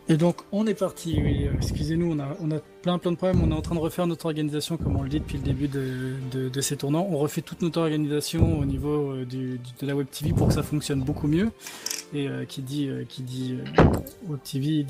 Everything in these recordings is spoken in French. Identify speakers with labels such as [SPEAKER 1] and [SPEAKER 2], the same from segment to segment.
[SPEAKER 1] Et donc on est parti, oui, excusez-nous, on a plein de problèmes, on est en train de refaire notre organisation comme on le dit depuis le début de ces tournants. On refait toute notre organisation au niveau de la Web TV pour que ça fonctionne beaucoup mieux. Et qui dit Web TV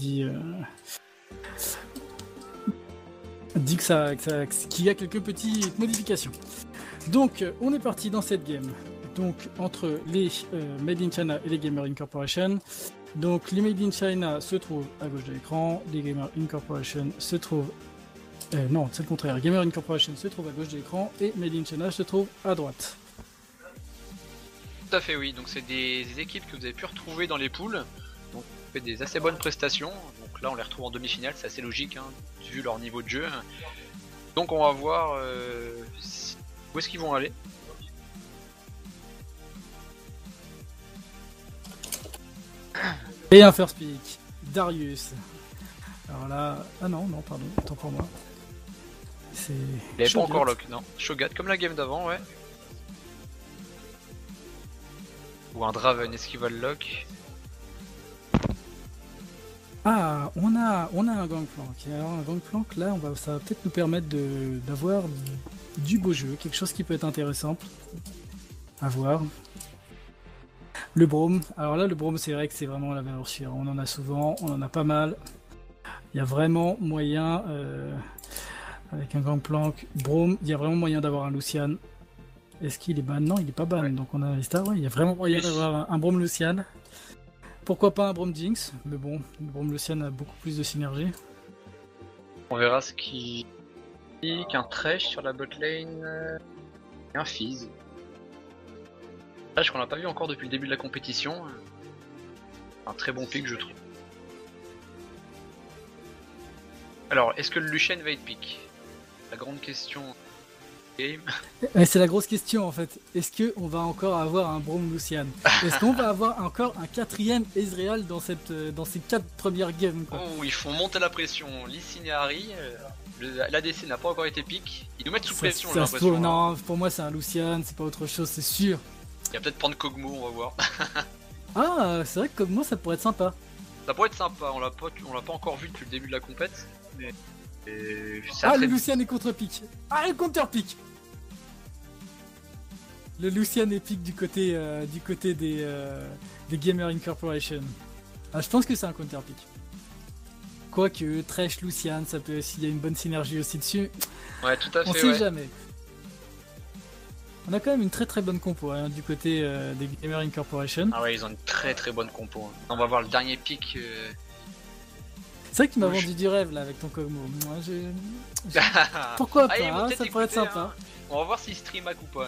[SPEAKER 1] dit qu'il y a quelques petites modifications. Donc on est parti dans cette game. Donc entre les Made in China et les Gamer Incorporation. Donc les Made in China se trouvent à gauche de l'écran, les Gamer Incorporation se trouvent... non, c'est le contraire. Gamer Incorporation se trouve à gauche de l'écran et Made in China se trouve à droite.
[SPEAKER 2] Tout à fait, oui. Donc c'est des équipes que vous avez pu retrouver dans les poules. Donc on fait des assez bonnes prestations. Donc là on les retrouve en demi-finale, c'est assez logique hein, vu leur niveau de jeu. Donc on va voir où est-ce qu'ils vont aller.
[SPEAKER 1] Et un first pick, Darius. Alors là... Ah non, pardon, autant pour moi. C'est...
[SPEAKER 2] Il avait pas encore lock, non. Shogat, comme la game d'avant, ouais. Ou un Draven, est-ce qu'il va le lock?
[SPEAKER 1] Ah, on a un Gangplank. Et alors un Gangplank, là, ça va peut-être nous permettre d'avoir du beau jeu, quelque chose qui peut être intéressant à voir. Le Braum, alors là le Braum c'est vrai que c'est vraiment la valeur sûre, on en a souvent, on en a pas mal. Il y a vraiment moyen, avec un Gangplank, Braum, il y a vraiment moyen d'avoir un Lucian. Est-ce qu'il est ban? Non, il est pas ban, ouais. Donc on a les stars, ouais, il y a vraiment moyen d'avoir un Braum Lucian. Pourquoi pas un Braum Jinx, mais bon, le Braum Lucian a beaucoup plus de synergie.
[SPEAKER 2] On verra ce qui... Qu'un Thresh sur la botlane et un Fizz. Thresh qu'on n'a pas vu encore depuis le début de la compétition. Un très bon pick je trouve. Alors, est-ce que le Lucian va être pick? La grande question game.
[SPEAKER 1] C'est la grosse question en fait. Est-ce qu'on va encore avoir un Braum Lucian? Est-ce qu'on va avoir encore un quatrième Ezreal dans ces 4 premières games quoi?
[SPEAKER 2] Oh, ils font monter la pression. Lee Sin et Harry, l'ADC n'a pas encore été pick. Ils nous mettent sous pression j'ai l'impression.
[SPEAKER 1] Non, pour moi c'est un Lucian, c'est pas autre chose, c'est sûr.
[SPEAKER 2] Il va peut-être prendre Kog'Maw, on va voir.
[SPEAKER 1] Ah, c'est vrai que Kog'Maw ça pourrait être sympa.
[SPEAKER 2] Ça pourrait être sympa, on l'a pas encore vu depuis le début de la compète. Mais...
[SPEAKER 1] Ah, le Lucian est contre-pick. Ah, le counter-pick. Le Lucian est pick du côté des Gamer Incorporation. Ah, je pense que c'est un counter-pick. Quoique, Thresh, Lucian, ça peut, s'il y a une bonne synergie aussi dessus.
[SPEAKER 2] Ouais, tout à fait.
[SPEAKER 1] On sait jamais. On a quand même une très bonne compo hein, du côté des Gamer Incorporation.
[SPEAKER 2] Ah ouais, ils ont une très bonne compo. Hein. On va voir le dernier pick.
[SPEAKER 1] C'est vrai que tu m'as vendu du rêve là avec ton Kog'Maw. Pourquoi pas, hein, ça pourrait être sympa.
[SPEAKER 2] Hein. On va voir s'il stream hack ou pas.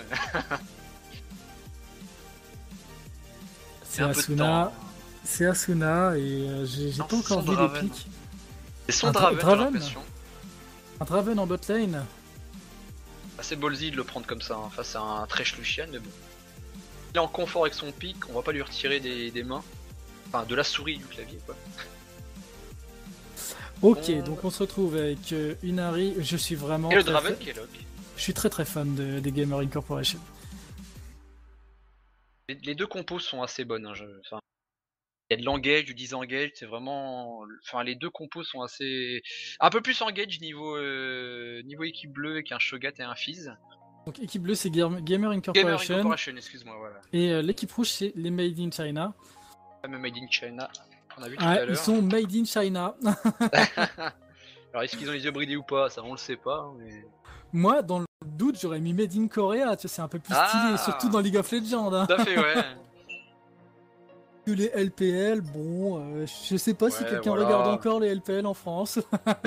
[SPEAKER 1] C'est Asuna. C'est Asuna et j'ai pas encore vu les pics.
[SPEAKER 2] C'est son Draven, j'ai l'impression.
[SPEAKER 1] Un Draven en bot lane.
[SPEAKER 2] Assez ballsy de le prendre comme ça hein, face à un Thresh Lucian, mais bon. Il est en confort avec son pic, on va pas lui retirer des mains. Enfin, de la souris du clavier quoi.
[SPEAKER 1] Ok, donc on se retrouve avec une Harry. Je suis vraiment.
[SPEAKER 2] Et le Draven qui est log.
[SPEAKER 1] Je suis très fan des Gamer Incorporation.
[SPEAKER 2] Les deux compos sont assez bonnes. Hein, enfin, il y a de l'engage, du disengage, c'est vraiment. Enfin, les deux compos sont assez. Un peu plus engage niveau équipe bleue avec un Shogat et un Fizz.
[SPEAKER 1] Donc équipe bleue c'est Gamer Incorporation.
[SPEAKER 2] Gamer Incorporation, excuse-moi, voilà.
[SPEAKER 1] Et l'équipe rouge c'est les Made in China.
[SPEAKER 2] Même Made in China, on a vu tout à l'heure.
[SPEAKER 1] Ils sont Made in China.
[SPEAKER 2] Alors est-ce qu'ils ont les yeux bridés ou pas? Ça on le sait pas. Mais...
[SPEAKER 1] Moi, dans le doute, j'aurais mis Made in Korea, tu sais, c'est un peu plus stylé, surtout dans League of Legends. Hein.
[SPEAKER 2] Tout à fait, ouais.
[SPEAKER 1] Que les LPL, bon, je sais pas si quelqu'un regarde encore les LPL en France.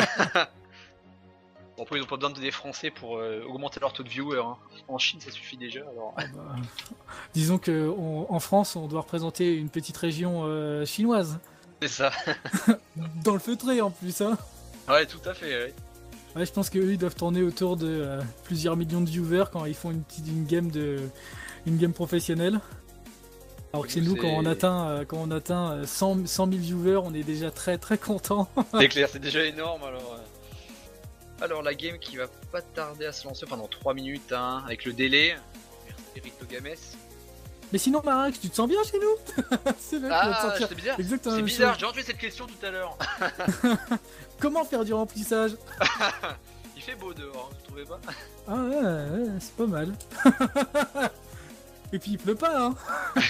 [SPEAKER 2] Bon, après, ils ont pas besoin des Français pour augmenter leur taux de viewers. Hein. En Chine, ça suffit déjà. Alors...
[SPEAKER 1] disons que en France, on doit représenter une petite région chinoise.
[SPEAKER 2] C'est ça.
[SPEAKER 1] Dans le feutré en plus, hein.
[SPEAKER 2] Ouais, tout à fait. Ouais.
[SPEAKER 1] Ouais, je pense qu'eux, ils doivent tourner autour de plusieurs millions de viewers quand ils font une game professionnelle. Alors que chez nous, quand on atteint 100 000 viewers, on est déjà très content.
[SPEAKER 2] C'est clair, c'est déjà énorme alors. Alors la game qui va pas tarder à se lancer pendant 3 minutes hein, avec le délai. Merci Rito Games.
[SPEAKER 1] Mais sinon, Marax, tu te sens bien chez nous? C'est vrai, tu vas te sentir
[SPEAKER 2] c'est bizarre.
[SPEAKER 1] exactement
[SPEAKER 2] C'est
[SPEAKER 1] la même
[SPEAKER 2] bizarre,
[SPEAKER 1] chose.
[SPEAKER 2] j'ai entendu cette question tout à l'heure.
[SPEAKER 1] Comment faire du remplissage?
[SPEAKER 2] Il fait beau dehors, vous trouvez pas?
[SPEAKER 1] Ah ouais, c'est pas mal. Et puis il pleut pas, hein.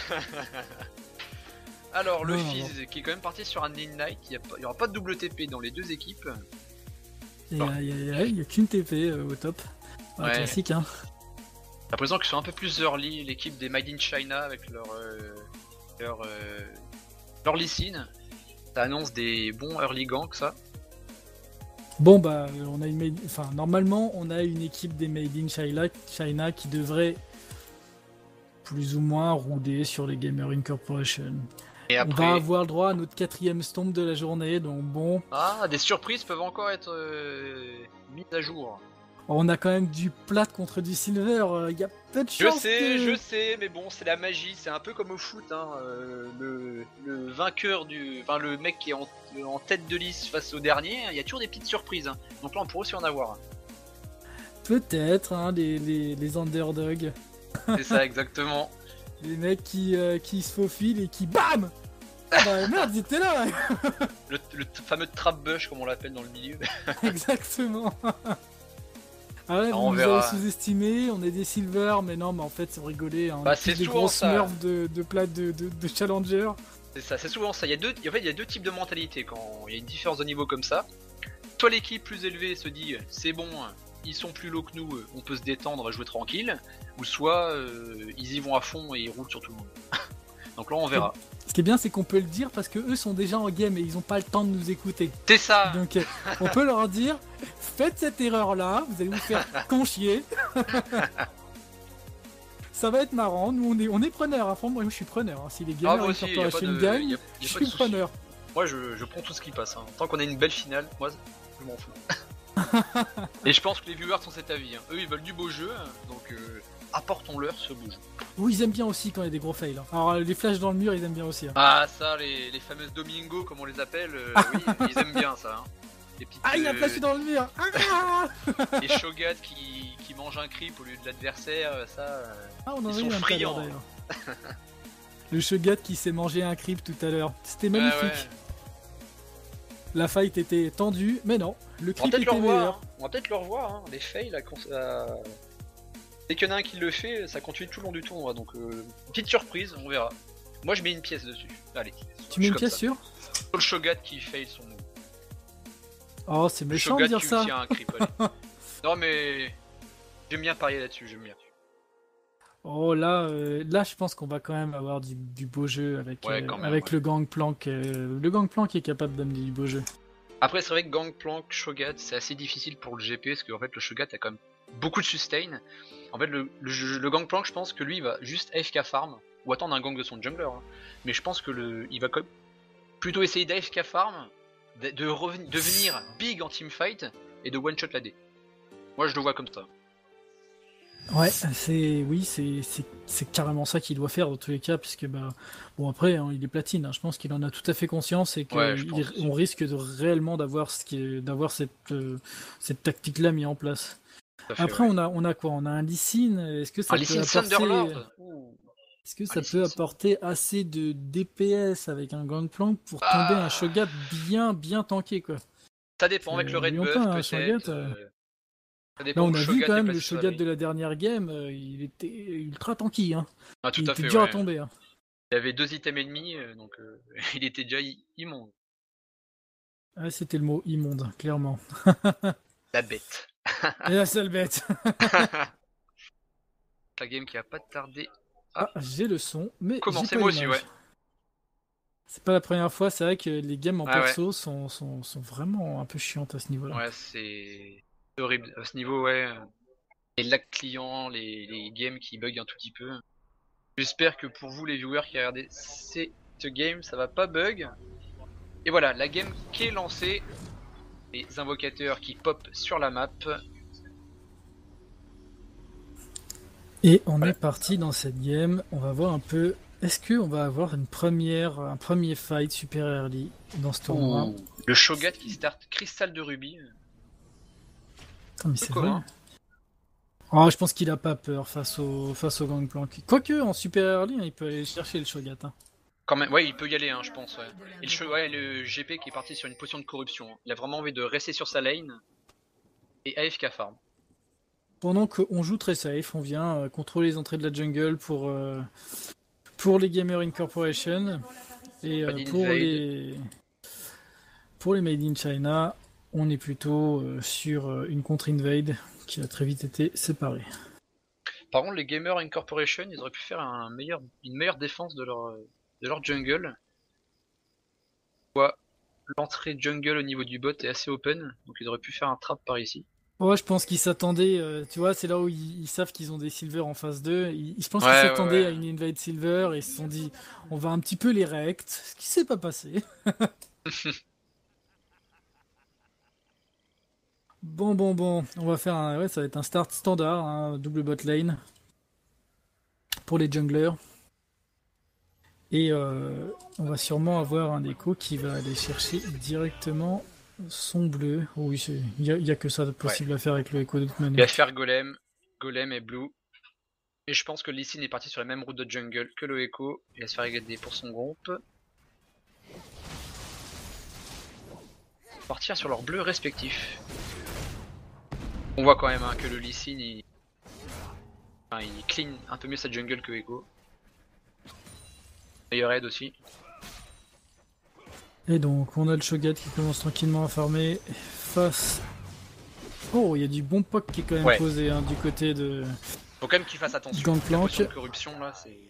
[SPEAKER 2] Alors, le
[SPEAKER 1] Non,
[SPEAKER 2] Fizz qui est quand même parti sur un Ignite, il y aura pas de double TP dans les deux équipes.
[SPEAKER 1] Il y a qu'une TP au top.
[SPEAKER 2] Ouais.
[SPEAKER 1] Classique, hein.
[SPEAKER 2] J'ai l'impression qu'ils sont un peu plus early, l'équipe des Made in China avec leur Lee Sin. Ça annonce des bons early ganks, ça.
[SPEAKER 1] Bon bah on a normalement on a une équipe des Made in China qui devrait plus ou moins rouler sur les Gamer Incorporation.
[SPEAKER 2] Et
[SPEAKER 1] On
[SPEAKER 2] après...
[SPEAKER 1] va avoir le droit à notre 4ème stomp de la journée, donc bon.
[SPEAKER 2] Ah, des surprises peuvent encore être mises à jour.
[SPEAKER 1] On a quand même du plat contre du silver, il y a peu de chance.
[SPEAKER 2] Je sais, mais bon, c'est la magie, c'est un peu comme au foot, hein. Le vainqueur enfin le mec qui est en tête de liste face au dernier, il y a toujours des petites surprises, hein. Donc là on pourrait aussi en avoir.
[SPEAKER 1] Peut-être, hein, les underdogs.
[SPEAKER 2] C'est ça, exactement.
[SPEAKER 1] Les mecs qui se faufilent et qui BAM! Ah bah merde, ils étaient là.
[SPEAKER 2] Le fameux trap bush comme on l'appelle dans le milieu.
[SPEAKER 1] Exactement. Ah ouais,
[SPEAKER 2] on
[SPEAKER 1] vous nous
[SPEAKER 2] verra.
[SPEAKER 1] avez sous-estimé, on est des silver, mais non, mais en fait, c'est rigolé. Hein.
[SPEAKER 2] Bah, c'est
[SPEAKER 1] des
[SPEAKER 2] souvent
[SPEAKER 1] grosses
[SPEAKER 2] ça.
[SPEAKER 1] smurfs de plats de challenger.
[SPEAKER 2] C'est ça, c'est souvent ça. Il y a deux types de mentalité quand il y a une différence de niveau comme ça. Soit l'équipe plus élevée se dit c'est bon, ils sont plus low que nous, on peut se détendre et jouer tranquille. Ou soit ils y vont à fond et ils roulent sur tout le monde. Donc là on verra.
[SPEAKER 1] Ce qui est bien, c'est qu'on peut le dire parce que eux sont déjà en game et ils ont pas le temps de nous écouter.
[SPEAKER 2] C'est ça.
[SPEAKER 1] Donc on peut leur dire faites cette erreur là, vous allez vous faire conchier. Ça va être marrant, nous on est preneurs, hein. Moi je suis preneur, hein. Si les Gamer Incorporation gagnent, je suis preneur.
[SPEAKER 2] Moi je prends tout ce qui passe, hein. Tant qu'on a une belle finale, moi je m'en fous. Et je pense que les viewers sont cet avis, hein. Eux ils veulent du beau jeu, donc apportons-leur ce beau jeu.
[SPEAKER 1] Oui, ils aiment bien aussi quand il y a des gros fails, hein. Alors les flashs dans le mur, ils aiment bien aussi, hein.
[SPEAKER 2] Ah ça, les fameuses Domingo comme on les appelle, oui, ils aiment bien ça, hein. Les petites,
[SPEAKER 1] il a flashé dans le mur.
[SPEAKER 2] Les Shogat qui mangent un creep au lieu de l'adversaire, ça...
[SPEAKER 1] on en
[SPEAKER 2] ils
[SPEAKER 1] a
[SPEAKER 2] sont
[SPEAKER 1] eu un
[SPEAKER 2] friands,
[SPEAKER 1] d'ailleurs. Le Shogat qui s'est mangé un creep tout à l'heure. C'était magnifique.
[SPEAKER 2] Ouais.
[SPEAKER 1] La fight était tendue, mais non, le creep était
[SPEAKER 2] meilleur.
[SPEAKER 1] meilleur.
[SPEAKER 2] On va peut-être le revoir, hein. Les fails, dès qu'il y en a un qui le fait, ça continue tout le long du tournoi, donc petite surprise, on verra. Moi je mets une pièce dessus, allez.
[SPEAKER 1] Tu mets une pièce sur
[SPEAKER 2] le Shogat qui fail son move.
[SPEAKER 1] Oh, c'est méchant de dire ça.
[SPEAKER 2] Un creep, non mais j'aime bien parier là-dessus, j'aime bien.
[SPEAKER 1] Oh là je pense qu'on va quand même avoir du beau jeu avec, le Gangplank. Le Gangplank est capable d'amener du beau jeu.
[SPEAKER 2] Après c'est vrai que Gangplank, Shogat, c'est assez difficile pour le GP parce qu'en fait le Shogat a quand même beaucoup de sustain. En fait le Gangplank, je pense que lui il va juste AFK farm ou attendre un gang de son jungler, hein. Mais je pense que il va quand même plutôt essayer d'AFK farm, de venir big en teamfight et de one shot la D. Moi je le vois comme ça.
[SPEAKER 1] Ouais, c'est carrément ça qu'il doit faire dans tous les cas, puisque bon après hein, il est platine, hein. Je pense qu'il en a tout à fait conscience et qu'on risque réellement d'avoir cette tactique là mise en place. Après on a quoi? On a un Lee Sin. Est-ce que ça peut apporter assez de DPS avec un Gangplank pour tomber un Shogat bien tanké, quoi?
[SPEAKER 2] Ça dépend avec le Red Buff peut-être.
[SPEAKER 1] Là, on a vu quand même le Shogat de la dernière game, il était ultra tanky, hein.
[SPEAKER 2] Ah, tout
[SPEAKER 1] il
[SPEAKER 2] à
[SPEAKER 1] était
[SPEAKER 2] fait,
[SPEAKER 1] dur à tomber, hein.
[SPEAKER 2] Il avait 2 items et demi, donc il était déjà immonde.
[SPEAKER 1] Ah, c'était le mot immonde, clairement.
[SPEAKER 2] La bête.
[SPEAKER 1] Et la seule bête.
[SPEAKER 2] La game qui a pas tardé.
[SPEAKER 1] J'ai le son, mais
[SPEAKER 2] commencez moi aussi, ouais.
[SPEAKER 1] C'est pas la première fois, c'est vrai que les games en perso sont vraiment un peu chiantes à ce niveau-là.
[SPEAKER 2] Ouais, c'est horrible à ce niveau, ouais. Les lags clients, les games qui bug un tout petit peu. J'espère que pour vous les viewers qui regardez cette game, ça va pas bug. Et voilà, la game qui est lancée. Les invocateurs qui pop sur la map.
[SPEAKER 1] Et on est parti dans cette game. On va voir un peu. Est-ce qu'on va avoir un premier fight super early dans ce tournoi?
[SPEAKER 2] Le Shogat qui start cristal de rubis.
[SPEAKER 1] Mais c'est vrai. Oh, je pense qu'il a pas peur face au Gangplank. Quoique, en super early, hein, il peut aller chercher le Shogat. Hein.
[SPEAKER 2] Quand même, ouais, il peut y aller, hein, je pense. Ouais. Et le GP qui est parti sur une potion de corruption. Hein. Il a vraiment envie de rester sur sa lane et AFK farm.
[SPEAKER 1] Pendant qu'on joue très safe, on vient contrôler les entrées de la jungle pour les Gamer Incorporation et pour les Made in China, on est plutôt sur une contre-invade qui a très vite été séparée.
[SPEAKER 2] Par contre, les Gamer Incorporation, ils auraient pu faire une meilleure défense de leur jungle. L'entrée jungle au niveau du bot est assez open, donc ils auraient pu faire un trap par ici.
[SPEAKER 1] Ouais, je pense qu'ils s'attendaient, tu vois, c'est là où ils savent qu'ils ont des silver en face d'eux. Je pense
[SPEAKER 2] Ouais,
[SPEAKER 1] qu'ils s'attendaient
[SPEAKER 2] ouais.
[SPEAKER 1] à une invade silver et ils se sont dit, on va un petit peu les rect, ce qui s'est pas passé. Bon, on va faire ouais, ça va être un start standard, hein, double bot lane pour les junglers. Et on va sûrement avoir un écho qui va aller chercher directement son bleu. Oh oui, il y a que ça de possible à faire avec le écho de toute
[SPEAKER 2] Il
[SPEAKER 1] manière.
[SPEAKER 2] va faire Golem et Blue. Et je pense que Lee Sin est parti sur la même route de jungle que le Echo. Il va se faire aider pour son groupe. Partir sur leurs bleus respectifs. On voit quand même hein, que le Lee Sin il clean un peu mieux sa jungle que Echo. Meilleur aide aussi.
[SPEAKER 1] Et donc, on a le Shogat qui commence tranquillement à farmer face. Oh, il y a du bon poke qui est quand même posé hein, du côté de.
[SPEAKER 2] Faut quand même qu'il fasse attention.
[SPEAKER 1] Gangplank.
[SPEAKER 2] La corruption là, c'est.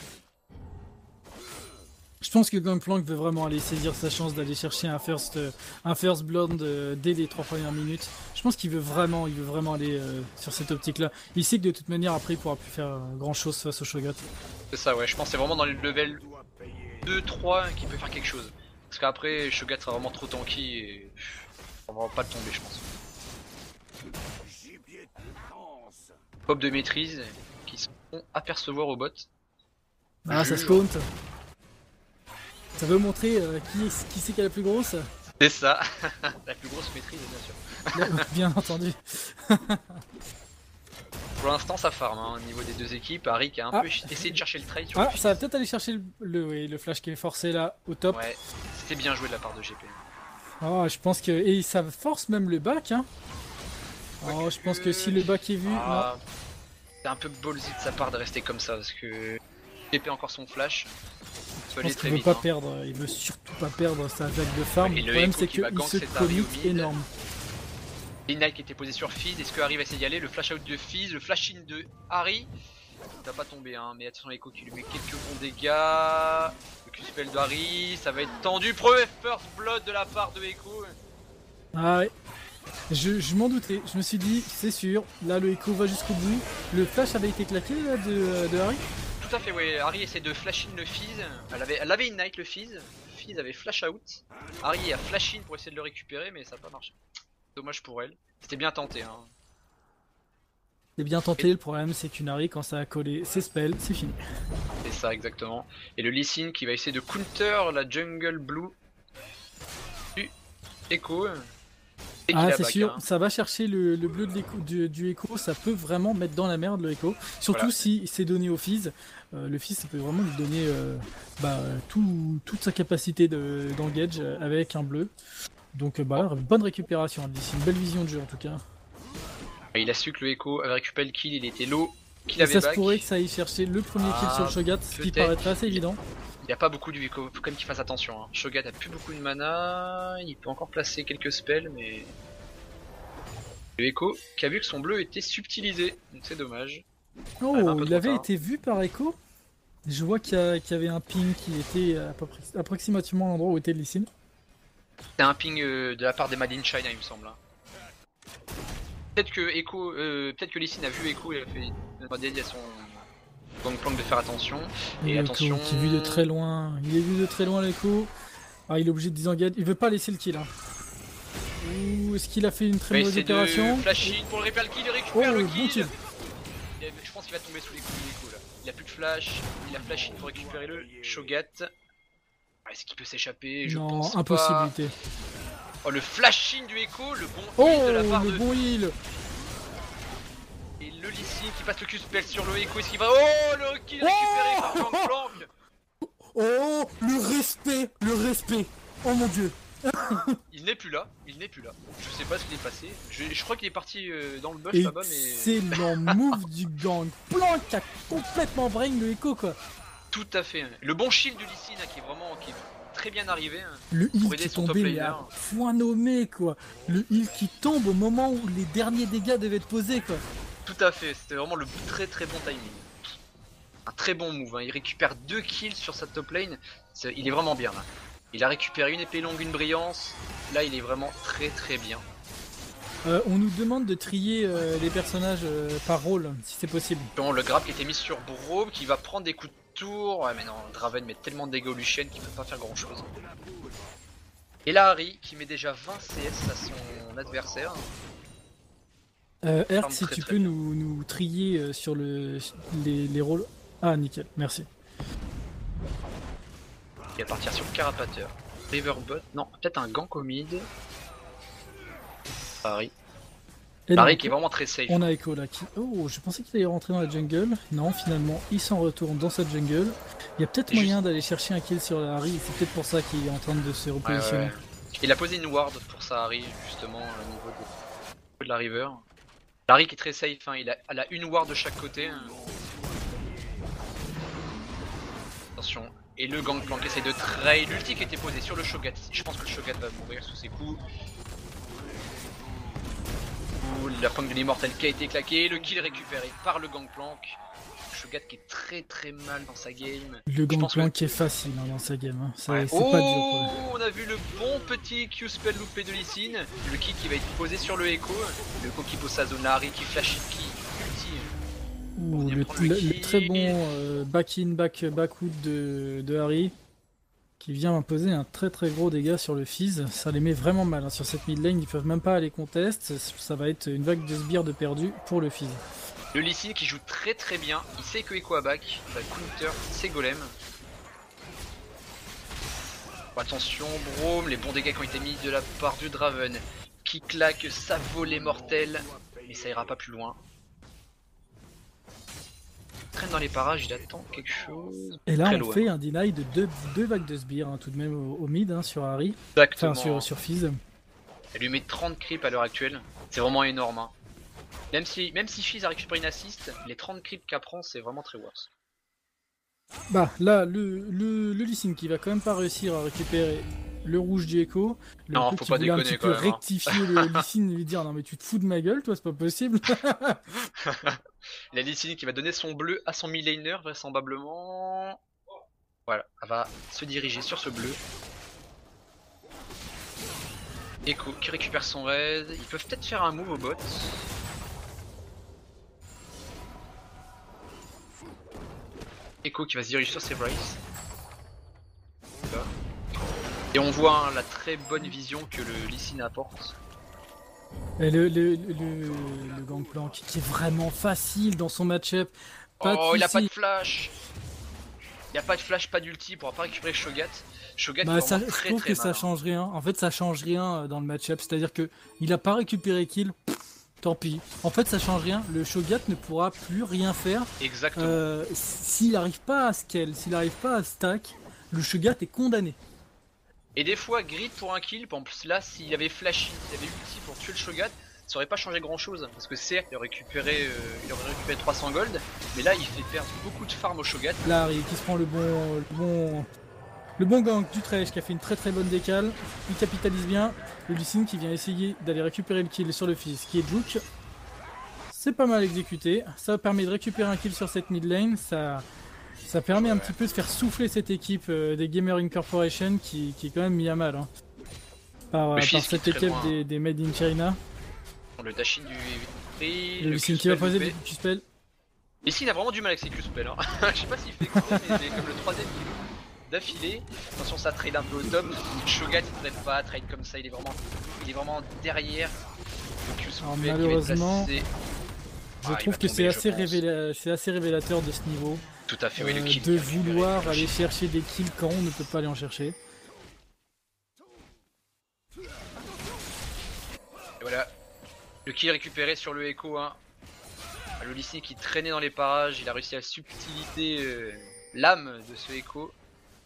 [SPEAKER 1] Je pense que Gangplank veut vraiment aller saisir sa chance d'aller chercher un first blood dès les 3 premières minutes. Je pense qu'il veut vraiment aller sur cette optique-là. Il sait que de toute manière après il pourra plus faire grand chose face au Shogat.
[SPEAKER 2] C'est ça, ouais. Je pense que c'est vraiment dans les levels 2-3 qu'il peut faire quelque chose. Parce qu'après, Shogat sera vraiment trop tanky et on va pas le tomber, je pense. Pop de maîtrise qui se font apercevoir au bot.
[SPEAKER 1] Ah, ça se compte. Ça veut montrer qui c'est qui a la plus grosse.
[SPEAKER 2] C'est ça, la plus grosse maîtrise, bien sûr.
[SPEAKER 1] Bien entendu.
[SPEAKER 2] Pour l'instant, ça farm hein, au niveau des deux équipes. Harry qui a un peu essayé de chercher le trade sur
[SPEAKER 1] ça va peut-être aller chercher le flash qui est forcé là au top.
[SPEAKER 2] Ouais, c'était bien joué de la part de GP.
[SPEAKER 1] Oh, je pense que. Et ça force même le back, hein. Oh, je pense que si le back est vu.
[SPEAKER 2] C'est un peu ballsy de sa part de rester comme ça parce que GP a encore son flash.
[SPEAKER 1] Je pense qu'il veut pas perdre, il veut surtout pas perdre sa vague de farm. Le problème c'est qu'il se commit énorme.
[SPEAKER 2] Ignite qui était posé sur Fizz, est-ce que Harry va essayer d'y aller? Le flash out de Fizz, le flash in de Harry. Il va pas tomber hein, mais attention Echo qui lui met quelques bons dégâts. Le Q-spell de Harry, ça va être tendu. Premier first blood de la part de Echo.
[SPEAKER 1] Ah ouais. Je m'en doutais, je me suis dit, c'est sûr, là le Echo va jusqu'au bout. Le flash avait été claqué là de Harry?
[SPEAKER 2] Tout à fait, ouais. Harry essaie de flash in le Fizz. Elle avait Ignite le Fizz. Fizz avait flash out. Harry a flash in pour essayer de le récupérer, mais ça n'a pas marché. Dommage pour elle. C'était bien tenté. Hein.
[SPEAKER 1] C'est bien tenté, le problème c'est qu'une Harry, quand ça a collé ses spells, c'est fini.
[SPEAKER 2] C'est ça, exactement. Et le Lee Sin qui va essayer de counter la jungle blue du Echo.
[SPEAKER 1] Ah, c'est sûr, hein. Ça va chercher le bleu du Echo, ça peut vraiment mettre dans la merde le Echo. Surtout si c'est donné au Fizz. Le Fizz, ça peut vraiment lui donner toute sa capacité d'engage avec un bleu. Donc, bonne récupération d'ici, une belle vision de jeu en tout cas.
[SPEAKER 2] Il a su que le Echo avait récupéré le kill, il était low, qu'il avait back.
[SPEAKER 1] Ça se pourrait que ça aille chercher le premier kill sur le Shogat, ce qui paraîtrait assez évident.
[SPEAKER 2] Il n'y a pas beaucoup du Echo, faut quand même qu'il fasse attention. Hein. Shogat a plus beaucoup de mana, il peut encore placer quelques spells, mais... Le Echo qui a vu que son bleu était subtilisé, donc c'est dommage.
[SPEAKER 1] Oh, il avait été vu par Echo. Je vois qu'il y avait un ping qui était approximativement à l'endroit où était Lee Sin.
[SPEAKER 2] C'est un ping de la part des Made in China, il me semble. Hein. Peut-être que Lee Sin a vu Echo et a fait demander à son Gangplank de faire attention. Et attention.
[SPEAKER 1] Qui est vu de très loin. Il est vu de très loin l'Echo. Ah, il est obligé de désengager. Il veut pas laisser le kill. Hein. Ouh, est-ce qu'il a fait une très mauvaise opération?
[SPEAKER 2] Flashing pour le récupérer le kill, il récupère le kill.
[SPEAKER 1] Bon kill.
[SPEAKER 2] Je pense qu'il va tomber sous les coups de Echo là. Il a plus de flash, il a flashing pour récupérer le Shogat. Est-ce qu'il peut s'échapper? Je pense
[SPEAKER 1] impossibilité.
[SPEAKER 2] Oh, le flashing du Echo, le bon heal de la part
[SPEAKER 1] bon heal.
[SPEAKER 2] Et le Lee Sin qui passe le Q-spell sur le Echo. Est-ce qu'il va... Oh, le kill récupéré par Gangplank.
[SPEAKER 1] Oh, le respect. Oh mon dieu.
[SPEAKER 2] Il n'est plus là, je sais pas ce qu'il est passé, je crois qu'il est parti dans le bush là-bas mais...
[SPEAKER 1] Excellent move du Gangplank qui a complètement brain le Echo quoi.
[SPEAKER 2] Tout à fait, le bon shield de Lee Sin qui est très bien arrivé.
[SPEAKER 1] Le heal
[SPEAKER 2] pour aider
[SPEAKER 1] qui est
[SPEAKER 2] son
[SPEAKER 1] tombé
[SPEAKER 2] top
[SPEAKER 1] mais
[SPEAKER 2] laner.
[SPEAKER 1] à point nommé quoi. Le heal qui tombe au moment où les derniers dégâts devaient être posés quoi.
[SPEAKER 2] Tout à fait, c'était vraiment le très bon timing. Un très bon move, hein. Il récupère 2 kills sur sa top lane, il est vraiment bien là. Il a récupéré une épée longue, une brillance, là il est vraiment très bien.
[SPEAKER 1] On nous demande de trier les personnages par rôle, si c'est possible.
[SPEAKER 2] Bon, le grab qui était mis sur Braum, qui va prendre des coups de tour. Ouais mais non, Draven met tellement de dégâts au Lucian qu'il peut pas faire grand chose. Et là Harry qui met déjà 20 CS à son adversaire.
[SPEAKER 1] Erk, si tu peux nous trier sur les rôles. Ah nickel, merci.
[SPEAKER 2] Il va partir sur Carapateur. Riverbot, non, peut-être un gank au mid. Harry. Harry qui est vraiment très safe.
[SPEAKER 1] On a Echo là qui... Oh, je pensais qu'il allait rentrer dans la jungle. Non, finalement, il s'en retourne dans sa jungle. Il y a peut-être moyen d'aller chercher un kill sur la Harry. C'est peut-être pour ça qu'il est en train de se repositionner.
[SPEAKER 2] Ouais. Il a posé une ward pour sa Harry, justement, au niveau de la river. Harry qui est très safe, hein. Elle a une ward de chaque côté. Hein. Attention. Et le Gangplank essaie de trade. L'ulti qui était posé sur le Shogat. Je pense que le Shogat va mourir sous ses coups. La pointe de l'immortel qui a été claquée. Le kill récupéré par le Gangplank. Le Shogat qui est très mal dans sa game.
[SPEAKER 1] Le Gangplank qui est facile hein, dans sa game. Hein.
[SPEAKER 2] Ouais.
[SPEAKER 1] C'est pas dur pour lui.
[SPEAKER 2] On a vu le bon petit Q-spell loupé de Lee Sin. Le kill qui va être posé sur le Echo. Le Echo qui pose sa zone Harry qui flash qui ulti.
[SPEAKER 1] Ouh, le très bon back-in, back-out de Harry qui vient imposer un très gros dégât sur le Fizz. Ça les met vraiment mal hein. Sur cette mid lane, ils peuvent même pas aller contest. Ça va être une vague de sbires de perdu pour le Fizz.
[SPEAKER 2] Le Lee Sin qui joue très bien, il sait que Echo a back, il va counter ses golems. Attention Braum, les bons dégâts qui ont été mis de la part du Draven qui claque sa volée mortelle, mais ça ira pas plus loin. Il traîne dans les parages, il attend quelque chose.
[SPEAKER 1] Et là
[SPEAKER 2] très
[SPEAKER 1] on
[SPEAKER 2] loin.
[SPEAKER 1] fait un deny de deux vagues de sbires hein, tout de même au mid hein, sur Harry.
[SPEAKER 2] Exactement.
[SPEAKER 1] Enfin sur Fizz.
[SPEAKER 2] Elle lui met 30 creeps à l'heure actuelle, c'est vraiment énorme. Hein. Même si Fizz a récupéré une assist, les 30 creeps qu'elle prend c'est vraiment très worse.
[SPEAKER 1] Bah là le Lee Sin qui va quand même pas réussir à récupérer le rouge du Echo. Le
[SPEAKER 2] Non,
[SPEAKER 1] Echo
[SPEAKER 2] faut
[SPEAKER 1] qui
[SPEAKER 2] pas
[SPEAKER 1] voulait un
[SPEAKER 2] déconner
[SPEAKER 1] petit
[SPEAKER 2] quand
[SPEAKER 1] peu
[SPEAKER 2] même, hein.
[SPEAKER 1] rectifier le Lee Sin et lui dire non mais tu te fous de ma gueule toi c'est pas possible.
[SPEAKER 2] La Lee Sin qui va donner son bleu à son mid laner vraisemblablement. Voilà, elle va se diriger sur ce bleu. Echo qui récupère son raid, ils peuvent peut-être faire un move au bot. Echo qui va se diriger sur ses Bryce. Et on voit hein, la très bonne vision que le Lee Sin apporte.
[SPEAKER 1] Et le Gangplank qui est vraiment facile dans son match-up.
[SPEAKER 2] Oh, il a pas de flash. Il a pas de flash, pas d'ulti, il pourra pas récupérer Shogat. Shogat
[SPEAKER 1] bah,
[SPEAKER 2] est
[SPEAKER 1] ça,
[SPEAKER 2] vraiment
[SPEAKER 1] je trouve que ça change rien. En fait, ça change rien dans le match-up. C'est-à-dire que il a pas récupéré kill. Tant pis. En fait, ça change rien. Le Shogat ne pourra plus rien faire.
[SPEAKER 2] Exactement.
[SPEAKER 1] S'il n'arrive pas à scale, s'il n'arrive pas à stack, le Shogat est condamné.
[SPEAKER 2] Et des fois, grid pour un kill, par exemple là, s'il avait flashy, s'il avait ulti pour tuer le Shogat, ça aurait pas changé grand chose. Parce que certes, il aurait récupéré 300 gold, mais là, il fait perdre beaucoup de farm au Shogat.
[SPEAKER 1] Là, Harry qui se prend le bon gank du Thresh qui a fait une très bonne décale. Il capitalise bien. Le Lee Sin qui vient essayer d'aller récupérer le kill sur le Fizz qui est Juke. C'est pas mal exécuté. Ça permet de récupérer un kill sur cette mid lane. Ça permet un petit peu de faire souffler cette équipe des Gamer Incorporation qui est quand même mis à mal hein, par cette équipe des Made in China.
[SPEAKER 2] Le dashin du
[SPEAKER 1] le Lee Sin qui va poser des Q-spell.
[SPEAKER 2] Lee Sin a vraiment du mal avec ses Q-spell. Hein. Je sais pas s'il fait exprès, mais c'est comme le troisième qui d'affilée. Attention, ça trade un peu au top. Shogat il trade pas, trade comme ça, il est vraiment derrière. Le
[SPEAKER 1] alors, malheureusement, je trouve que c'est assez révélateur de ce niveau.
[SPEAKER 2] Tout à fait, oui, le kill.
[SPEAKER 1] De vouloir aller chercher des kills quand on ne peut pas aller en chercher.
[SPEAKER 2] Et voilà, le kill récupéré sur le Echo. Hein. Le Lee Sin qui traînait dans les parages, il a réussi à subtiliter l'âme de ce Echo.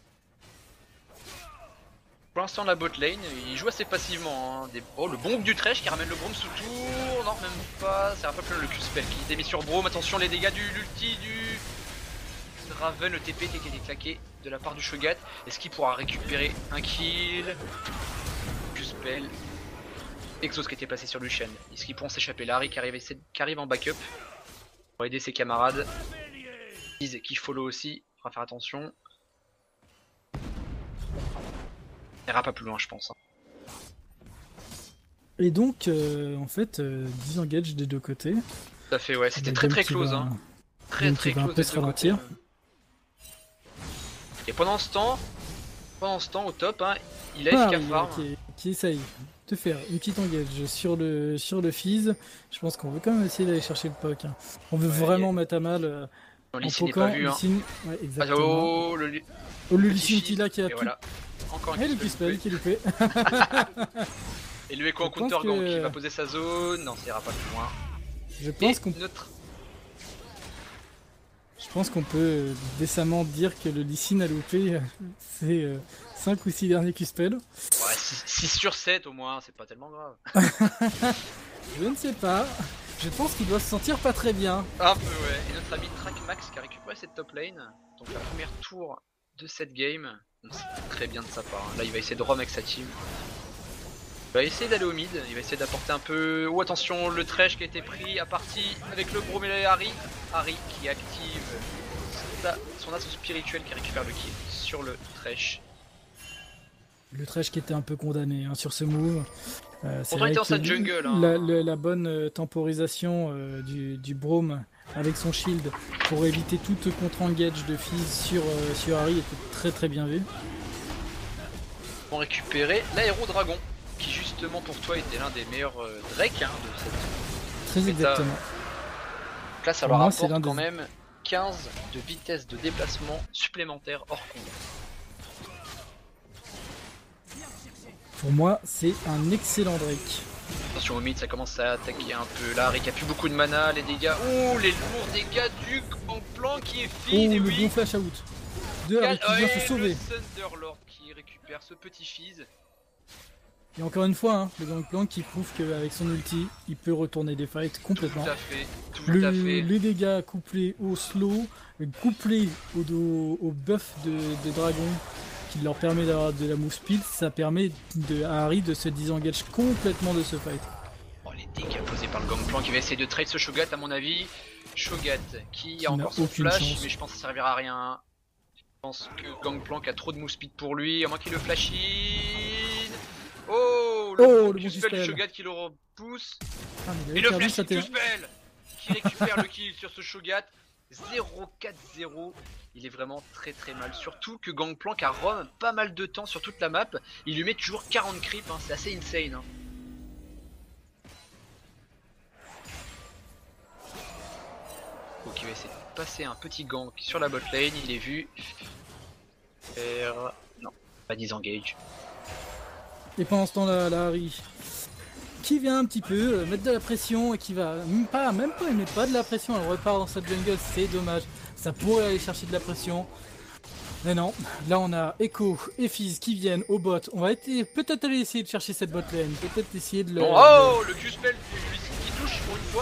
[SPEAKER 2] Pour l'instant la bot lane, il joue assez passivement. Hein. Oh, le bomb du Thresh qui ramène le Braum sous tour. Non, même pas. C'est un peu plein le Q-spell qui est mis sur Braum. Attention les dégâts du l'ulti du Draven, le TP qui a été claqué de la part du Shogat. Est-ce qu'il pourra récupérer un kill? Q-spell. Exos qui était passé sur Lucian. Est-ce qu'ils pourront s'échapper? Larry qui arrive en backup pour aider ses camarades. Iz qui follow aussi, il faudra faire attention. Il ira pas plus loin je pense.
[SPEAKER 1] Et donc en fait 10 engage des deux côtés.
[SPEAKER 2] Tout à fait ouais, c'était très close hein. Très close
[SPEAKER 1] un peu se ralentir.
[SPEAKER 2] Et pendant ce temps au top hein, il a FK farm.
[SPEAKER 1] Qui essaye de faire une petite engage sur le Fizz. Je pense qu'on veut quand même essayer d'aller chercher le poke. Hein. On veut vraiment mettre à mal
[SPEAKER 2] en Lee Sin n'est pas vu hein.
[SPEAKER 1] Ouais, exactement.
[SPEAKER 2] Oh le
[SPEAKER 1] Lee Sin qui là qui a tout.
[SPEAKER 2] Voilà. Encore un
[SPEAKER 1] le Q-spell qui est loupé.
[SPEAKER 2] Et le Echo en counter gang qui va poser sa zone. Non, ça ira pas plus loin.
[SPEAKER 1] Je pense qu'on peut décemment dire que le Lee Sin a loupé ses 5 ou 6 derniers Q-spell.
[SPEAKER 2] Ouais, 6 sur 7 au moins, c'est pas tellement grave.
[SPEAKER 1] Je ne sais pas. Je pense qu'il doit se sentir pas très bien.
[SPEAKER 2] Un peu ouais. Et notre ami Trackmax qui a récupéré cette top lane. Donc la première tour de cette game. C'est très bien de sa part. Là il va essayer de roam avec sa team. Il va essayer d'aller au mid, il va essayer d'apporter un peu... Oh attention, le Thresh qui a été pris à partie avec le Braum et Harry. Harry qui active son assaut spirituel qui récupère le kill sur le Thresh.
[SPEAKER 1] Le Thresh qui était un peu condamné hein, sur ce move.
[SPEAKER 2] On était dans sa jungle. Hein.
[SPEAKER 1] La bonne temporisation du Braum avec son shield pour éviter toute contre-engage de Fizz sur Harry était très bien vu.
[SPEAKER 2] On récupérait l'aéro dragon qui justement pour toi était l'un des meilleurs Drake hein, de cette
[SPEAKER 1] très exactement.
[SPEAKER 2] Donc là ça leur apporte quand même 15 de vitesse de déplacement supplémentaire hors combat.
[SPEAKER 1] Pour moi c'est un excellent Drake.
[SPEAKER 2] Attention au mid, ça commence à attaquer un peu. Là, Rick a plus beaucoup de mana, les dégâts. Oh, les lourds dégâts du Gangplank qui est feed.
[SPEAKER 1] Oh, le bon flash out de Harry qui vient se sauver.
[SPEAKER 2] Le Thunderlord qui récupère ce petit Fizz.
[SPEAKER 1] Et encore une fois, hein, le Gangplank qui prouve qu'avec son ulti, il peut retourner des fights complètement.
[SPEAKER 2] Tout à fait.
[SPEAKER 1] Les dégâts couplés au slow, couplés au buff de dragon, qui leur permet d'avoir de la move speed, ça permet à Harry de se disengage complètement de ce fight.
[SPEAKER 2] Oh, les dégâts posés par le Gangplank, il va essayer de trade ce Shogat à mon avis. Shogat qui a encore son flash, chance. Mais je pense que ça servira à rien. Je pense que Gangplank a trop de move speed pour lui, à moins qu'il le flash in. Oh, le Q-spell du Shogat qui le repousse. Et le flash Q-spell qui récupère le kill sur ce Shogat. 0-4-0. Il est vraiment très mal. Surtout que Gangplank a roam pas mal de temps sur toute la map. Il lui met toujours 40 creeps, hein. C'est assez insane. Hein. Donc il va essayer de passer un petit gank sur la bot lane. Il est vu. Non, pas disengage.
[SPEAKER 1] Et pendant ce temps-là, Harry qui vient un petit peu mettre de la pression et qui va même pas il met pas de la pression, elle repart dans sa jungle, c'est dommage. Ça pourrait aller chercher de la pression. Mais non, là on a Echo et Fizz qui viennent au bot. On va peut-être aller essayer de chercher cette bot lane, peut-être essayer de le...
[SPEAKER 2] Oh, le Q-spell qui touche pour une fois.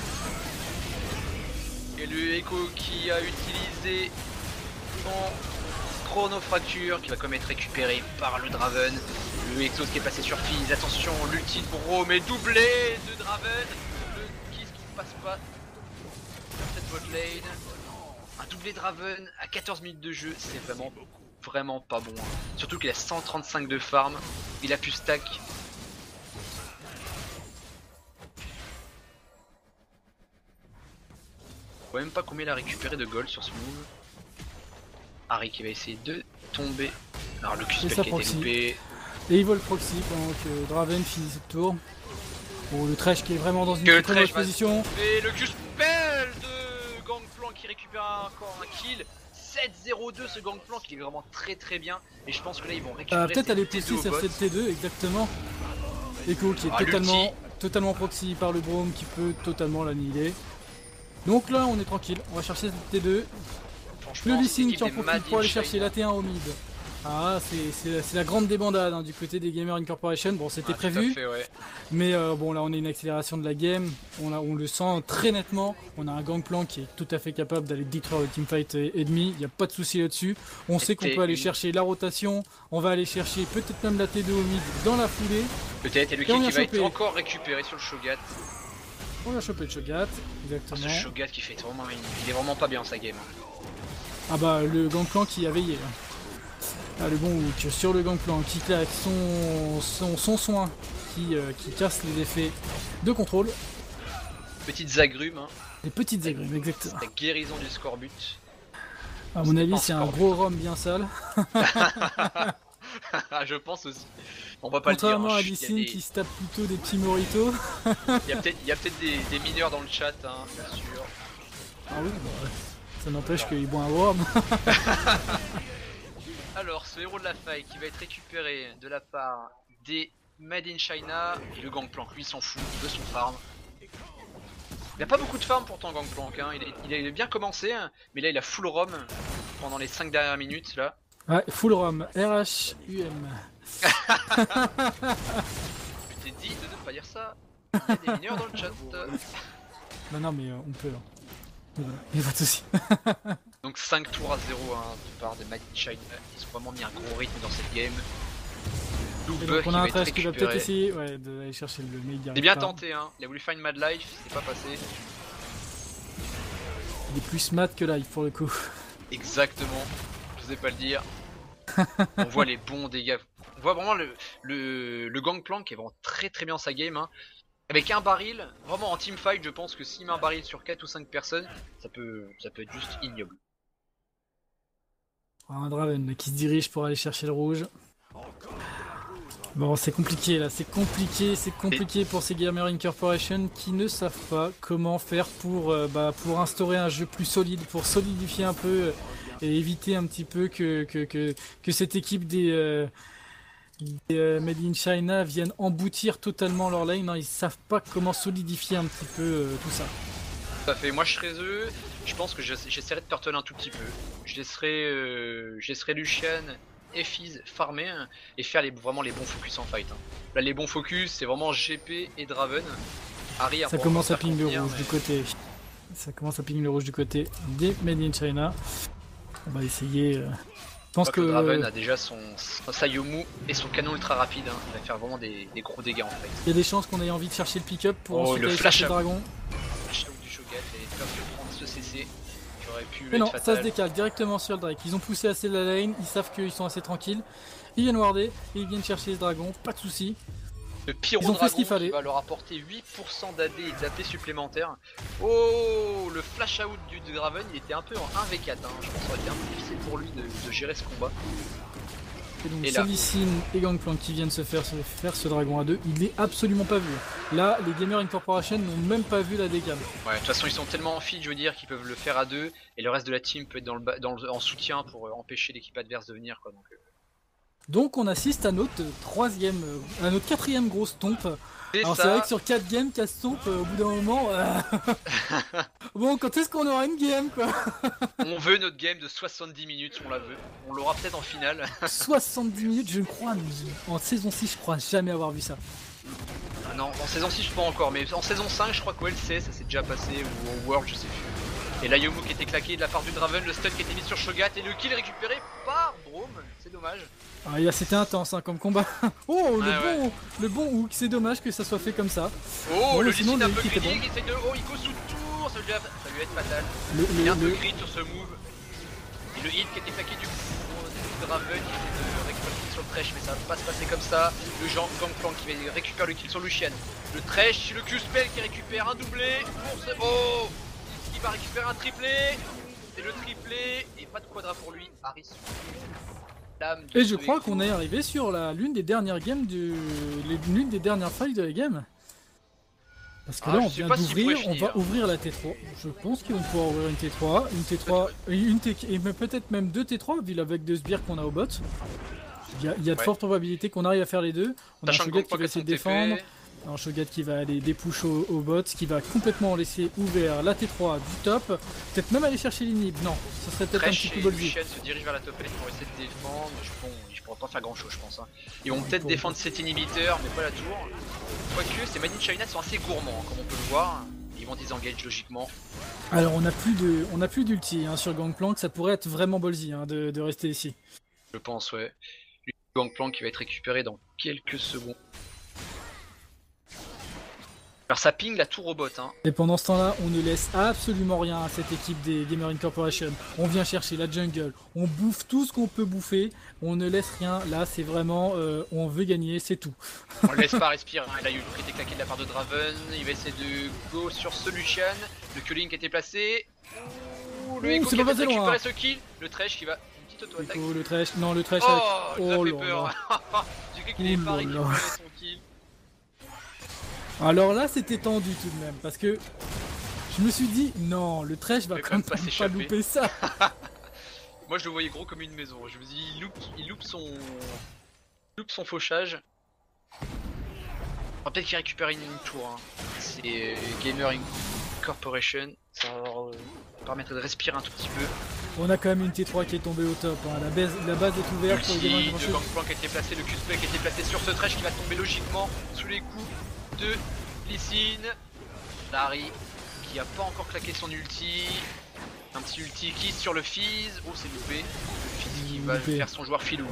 [SPEAKER 2] Et le Echo qui a utilisé son chronofracture qui va quand même être récupéré par le Draven. Le Exos qui est passé sur Fizz, attention, l'ulti de Braum est doublé de Draven. Le Kiss qui ne passe pas sur cette bot lane. Un doublé Draven à 14 minutes de jeu, c'est vraiment pas bon. Hein. Surtout qu'il a 135 de farm, il a pu stack. Je vois même pas combien il a récupéré de gold sur ce move. Harry qui va essayer de tomber. Alors le Q-spell qui a été loupé.
[SPEAKER 1] Et il vole proxy pendant que Draven finit ce tour. Oh, le Thresh qui est vraiment dans une très mauvaise position.
[SPEAKER 2] Et le Q-spell de Gangplank qui récupère encore un kill. 7-0-2 ce Gangplank qui est vraiment très bien. Et je pense que là ils vont récupérer.
[SPEAKER 1] Peut-être aller pousser sur cette T2 exactement. Echo qui est totalement proxy par le Braum qui peut totalement l'annihiler. Donc là, on est tranquille. On va chercher cette T2.
[SPEAKER 2] Franchement,
[SPEAKER 1] Le Lee
[SPEAKER 2] cette
[SPEAKER 1] Sin
[SPEAKER 2] équipe
[SPEAKER 1] qui en
[SPEAKER 2] des
[SPEAKER 1] profite
[SPEAKER 2] Mad
[SPEAKER 1] pour aller
[SPEAKER 2] in
[SPEAKER 1] chercher
[SPEAKER 2] China.
[SPEAKER 1] la T1 au mid. Ah, c'est la grande débandade hein, du côté des Gamer Incorporation. Bon, c'était
[SPEAKER 2] Ah, tout à
[SPEAKER 1] prévu,
[SPEAKER 2] fait, ouais.
[SPEAKER 1] mais bon, là, on a une accélération de la game. On le sent très nettement. On a un Gangplank qui est tout à fait capable d'aller détruire le teamfight ennemi. Il n'y a pas de souci là-dessus. On sait qu'on peut aller chercher la rotation. On va aller chercher peut-être même la T2 au mid dans la foulée.
[SPEAKER 2] Peut-être, et le
[SPEAKER 1] on
[SPEAKER 2] kill
[SPEAKER 1] a
[SPEAKER 2] qui va
[SPEAKER 1] chopé.
[SPEAKER 2] être encore récupéré sur le Shogat.
[SPEAKER 1] On va choper le Shogat,
[SPEAKER 2] Ce
[SPEAKER 1] exactement.
[SPEAKER 2] Shogat qui fait vraiment. Il est vraiment pas bien sa game.
[SPEAKER 1] Ah bah, le Gangplank qui a veillé. Ah, le bon hook sur le Gangplank qui claque son soin qui casse les effets de contrôle.
[SPEAKER 2] Petites agrumes, hein.
[SPEAKER 1] Les petites agrumes, exactement.
[SPEAKER 2] La guérison du scorbut.
[SPEAKER 1] À mon avis,
[SPEAKER 2] pas
[SPEAKER 1] c'est un
[SPEAKER 2] Scorbut.
[SPEAKER 1] gros rhum bien sale.
[SPEAKER 2] Ah, je pense aussi. On va pas
[SPEAKER 1] Contrairement
[SPEAKER 2] le
[SPEAKER 1] à
[SPEAKER 2] dire.
[SPEAKER 1] Lee Sin qui se tape plutôt des petits moritos.
[SPEAKER 2] Il y a peut-être des mineurs dans le chat, hein, bien sûr.
[SPEAKER 1] Ah oui, bah, ça n'empêche qu'il boit un rhum.
[SPEAKER 2] Alors, ce héros de la faille qui va être récupéré de la part des Made in China. Et le Gangplank, lui, il s'en fout, il veut son farm. Il a pas beaucoup de farm pourtant, Gangplank. Hein. Il a bien commencé, hein, mais là, il a full rom pendant les 5 dernières minutes. Là.
[SPEAKER 1] Ouais, full rhum, RHUM.
[SPEAKER 2] Je t'ai dit de ne pas dire ça. Il y a des mineurs dans le chat.
[SPEAKER 1] Non, mais on peut. Hein. Voilà, il n'y a pas de soucis.
[SPEAKER 2] Donc 5 tours à 0 hein, de part des Made in China. Ils ont vraiment mis un gros rythme dans cette game.
[SPEAKER 1] Et
[SPEAKER 2] Buff
[SPEAKER 1] donc on
[SPEAKER 2] qui
[SPEAKER 1] a
[SPEAKER 2] va
[SPEAKER 1] un
[SPEAKER 2] être
[SPEAKER 1] trash qui va peut-être
[SPEAKER 2] récupéré.
[SPEAKER 1] essayer d'aller chercher le mail.
[SPEAKER 2] Il est bien tenté, hein. Il a voulu faire une Mad Life, c'est pas passé.
[SPEAKER 1] Il est plus mat que live pour le coup.
[SPEAKER 2] Exactement, je sais pas le dire. On voit les bons dégâts. On voit vraiment le Gangplank qui est vraiment très bien sa game. Hein. Avec un baril, vraiment en teamfight, je pense que s'il met un baril sur 4 ou 5 personnes, ça peut être juste ignoble.
[SPEAKER 1] Un Draven qui se dirige pour aller chercher le rouge. Bon, c'est compliqué là, c'est compliqué pour ces Gamer Incorporation qui ne savent pas comment faire pour instaurer un jeu plus solide, pour solidifier un peu et éviter un petit peu que cette équipe des Made in China vienne emboutir totalement leur lane. Non, ils savent pas comment solidifier un petit peu tout ça.
[SPEAKER 2] Tout à fait, moi je serais eux, je pense que j'essaierai de turtle un tout petit peu. Je laisserai Lucian et Fizz farmer hein, et faire vraiment les bons focus en fight. Hein. Là les bons focus c'est vraiment GP et Draven. Harry,
[SPEAKER 1] Ça commence à ping le rouge du côté. Ça commence à ping le rouge du côté des Made in China. On va essayer. Je pense que
[SPEAKER 2] Draven a déjà son Sayomu et son canon ultra rapide. Hein. Il va faire vraiment des gros dégâts en fait.
[SPEAKER 1] il y a des chances qu'on ait envie de chercher le pick-up pour ensuite
[SPEAKER 2] le
[SPEAKER 1] aller
[SPEAKER 2] flash
[SPEAKER 1] chercher le dragon.
[SPEAKER 2] Flash out du Shogat et faire que prendre ce CC qui aurait pu
[SPEAKER 1] Mais
[SPEAKER 2] être
[SPEAKER 1] non,
[SPEAKER 2] fatal.
[SPEAKER 1] ça se décale directement sur le Drake. Ils ont poussé assez la lane, ils savent qu'ils sont assez tranquilles. Ils viennent warder, ils viennent chercher ce dragon, pas de soucis.
[SPEAKER 2] Le pyro
[SPEAKER 1] Ils ont fait ce
[SPEAKER 2] dragon
[SPEAKER 1] qu'il fallait.
[SPEAKER 2] qui va leur apporter 8% d'AD et d'AP supplémentaires. Oh, le flash out du Draven, il était un peu en 1v4. Hein. Je pense que ça aurait été un peu difficile pour lui de gérer ce combat.
[SPEAKER 1] Et donc
[SPEAKER 2] Et là.
[SPEAKER 1] Lee Sin et Gangplank qui viennent se faire ce dragon à deux, il est absolument pas vu. Là, les Gamer Incorporation n'ont même pas vu la décale.
[SPEAKER 2] Ouais, de toute façon, ils sont tellement en feed, je veux dire, qu'ils peuvent le faire à deux. Et le reste de la team peut être en soutien pour empêcher l'équipe adverse de venir. Quoi,
[SPEAKER 1] Donc on assiste à notre quatrième grosse tombe. Alors c'est vrai que sur 4 games, 4 stompes, au bout d'un moment... Bon, quand est-ce qu'on aura une game quoi?
[SPEAKER 2] On veut notre game de 70 minutes, on la veut. On l'aura peut-être en finale.
[SPEAKER 1] 70 minutes, je crois, en saison 6, je crois jamais avoir vu ça.
[SPEAKER 2] Ah non, en saison 6, je sais pas encore, mais en saison 5, je crois qu'au LC, ça s'est déjà passé, ou au World, je sais plus. Et la Yomu qui était claqué de la part du Draven, le stun qui était mis sur Shogat, et le kill récupéré par Brome, c'est dommage.
[SPEAKER 1] Ah, c'était intense hein, comme combat. Oh,
[SPEAKER 2] ouais.
[SPEAKER 1] le bon hook, c'est dommage que ça soit fait comme ça.
[SPEAKER 2] Oh,
[SPEAKER 1] bon,
[SPEAKER 2] le
[SPEAKER 1] sinon,
[SPEAKER 2] Lee Sin un
[SPEAKER 1] le
[SPEAKER 2] peu
[SPEAKER 1] hit était
[SPEAKER 2] greedy,
[SPEAKER 1] bon.
[SPEAKER 2] qui essaye de... Oh, Ico sous tour, ça lui a être fatal. Il est un peu crit sur ce move. Et le hit qui était claqué du Draven, qui essaie de récupérer le kill sur le Thresh, mais ça va pas se passer comme ça. Le Gangplank qui récupère le kill sur Lucian. Le Thresh, le Q-Spell qui récupère un doublé. Oh, qui va récupérer un triplé. Et le triplé, et pas de quadra pour lui. Harris.
[SPEAKER 1] Et je crois qu'on est arrivé sur l'une des dernières games l'une des dernières failles de la game. Parce que là on vient d'ouvrir, on va ouvrir la T3. Je pense qu'ils vont pouvoir ouvrir une T3, et peut-être même deux T3 vu avec deux sbires qu'on a au bot. Il y a de fortes probabilités qu'on arrive à faire les deux. On a un Shogat qui va essayer de défendre. Alors Shogat qui va aller des push au bot, qui va complètement laisser ouvert la T3 du top. Peut-être même aller chercher l'inhib. Non, ça serait peut-être un petit peu bolzy.
[SPEAKER 2] Lucian se dirige vers la top lane pour essayer de défendre. Bon, ils pourront pas faire grand chose, je pense. Hein. Ils vont peut-être défendre cet inhibiteur, mais pas la tour. Quoique, ces Made in China sont assez gourmands, comme on peut le voir. Ils vont disengage logiquement.
[SPEAKER 1] Alors on a plus d'ulti hein, sur Gangplank, ça pourrait être vraiment ballsy hein, de rester ici.
[SPEAKER 2] Je pense, ouais. Gangplank qui va être récupéré dans quelques secondes. Alors ça ping la tour au bot hein.
[SPEAKER 1] Et pendant ce temps-là, on ne laisse absolument rien à cette équipe des Gamer Incorporation. On vient chercher la jungle, on bouffe tout ce qu'on peut bouffer, on ne laisse rien. Là, c'est vraiment, on veut gagner, c'est tout.
[SPEAKER 2] On le laisse pas respirer. Hein. Il a eu le crit déclaqué de la part de Draven. Il va essayer de go sur ce Lucian. Le culling qui a été placé. Ouh, le Echo qui va récupérer ce kill. Le Thresh qui va. Une petite auto-attaque.
[SPEAKER 1] Le Thresh, non, le Thresh.
[SPEAKER 2] Oh,
[SPEAKER 1] avec...
[SPEAKER 2] ça fait peur. J'ai cru qu'il n'avait pas récupéré son kill.
[SPEAKER 1] Alors là c'était tendu tout de même parce que je me suis dit non le Thresh va quand même pas louper ça.
[SPEAKER 2] Moi je le voyais gros comme une maison, je me dis il loupe son fauchage. On va peut-être qu'il récupère une tour, hein. C'est Gamer Corporation, ça va permettre de respirer un tout petit peu.
[SPEAKER 1] On a quand même une T3 qui est tombée au top, hein. La base est ouverte pour les Gamer
[SPEAKER 2] Corporation. Le Gangplank a été placé, le Q-Spec a été placé sur ce Thresh qui va tomber logiquement sous les coups de Lee Sin. Larry qui a pas encore claqué son ulti. Un petit ulti kiss sur le Fizz. Oh c'est loupé. Le Fizz qui va faire son joueur filou.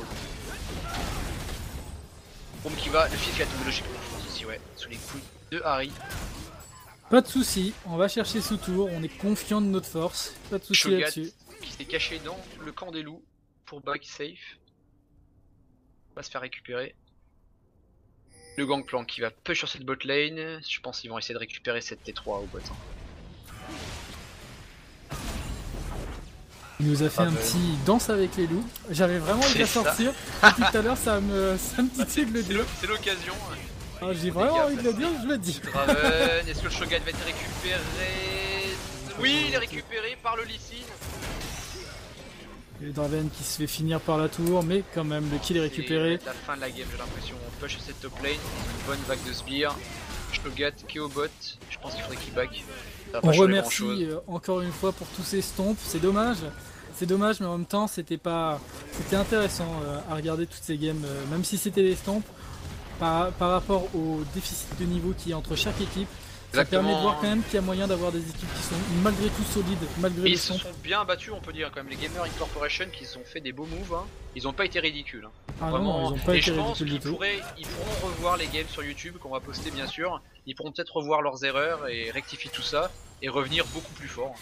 [SPEAKER 2] Le Fizz qui va tomber logiquement ici ouais. Sous les coups de Harry.
[SPEAKER 1] Pas de soucis, on va chercher sous tour, on est confiant de notre force. Pas de soucis là-dessus.
[SPEAKER 2] Qui s'est caché dans le camp des loups pour back safe. On va se faire récupérer. Le Gangplank qui va push sur cette bot lane. Je pense qu'ils vont essayer de récupérer cette T3 au bot.
[SPEAKER 1] Il nous a fait un petit danse avec les loups. J'avais vraiment envie de la sortir. Depuis tout à l'heure, ça me titille de le dire.
[SPEAKER 2] C'est l'occasion.
[SPEAKER 1] Ah, j'ai vraiment envie de le dire, je le dis.
[SPEAKER 2] Draven, est-ce que le Shogun va être récupéré? Oui, il est récupéré par le Lee Sin.
[SPEAKER 1] Et le Draven qui se fait finir par la tour, mais quand même le kill est récupéré.
[SPEAKER 2] C'est la fin de la game, j'ai l'impression. On push cette top lane, une bonne vague de sbires. Shogat qui est au bot, je pense qu'il faudrait qu'il back.
[SPEAKER 1] On remercie encore une fois pour tous ces stomps, c'est dommage. C'est dommage, mais en même temps c'était intéressant à regarder toutes ces games, même si c'était des stomps, par rapport au déficit de niveau qu'il y a entre chaque équipe. Ça permet de voir quand même qu'il y a moyen d'avoir des équipes qui sont malgré tout solides, malgré les stomps.
[SPEAKER 2] Ils se sont bien battus, on peut dire quand même. Les Gamer Incorporation qui se sont fait des beaux moves, hein. Ils ont pas été ridicules. Hein.
[SPEAKER 1] Ah vraiment, non, ils ont pas été ridicules du tout.
[SPEAKER 2] Ils pourront revoir les games sur YouTube qu'on va poster bien sûr. Ils pourront peut-être revoir leurs erreurs et rectifier tout ça et revenir beaucoup plus fort.